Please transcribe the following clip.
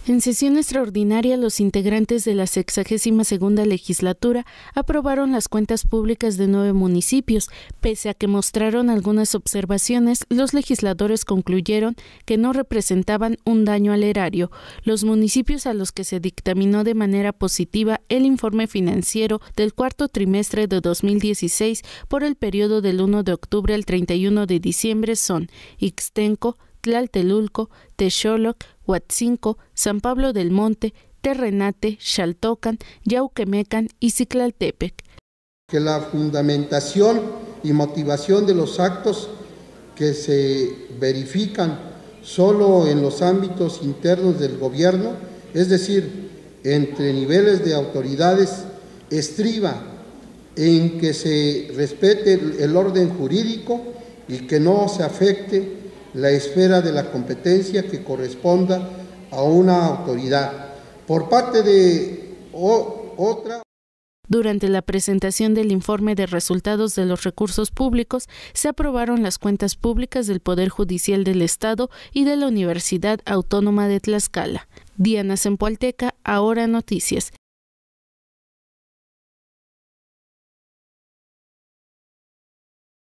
En sesión extraordinaria, los integrantes de la 62ª legislatura aprobaron las cuentas públicas de 9 municipios. Pese a que mostraron algunas observaciones, los legisladores concluyeron que no representaban un daño al erario. Los municipios a los que se dictaminó de manera positiva el informe financiero del cuarto trimestre de 2016 por el periodo del 1 de octubre al 31 de diciembre son Ixtenco, Tlaltelulco, Texoloc, Huatzinco, San Pablo del Monte, Terrenate, Xaltocan, Yauquemecan y Ciclaltepec. Que la fundamentación y motivación de los actos que se verifican solo en los ámbitos internos del gobierno, es decir, entre niveles de autoridades, estriba en que se respete el orden jurídico y que no se afecte la esfera de la competencia que corresponda a una autoridad. Por parte de otra. Durante la presentación del informe de resultados de los recursos públicos, se aprobaron las cuentas públicas del Poder Judicial del Estado y de la Universidad Autónoma de Tlaxcala. Diana Zempoalteca, Ahora Noticias.